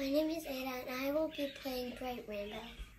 My name is Ada and I will be playing Bright Rainbow.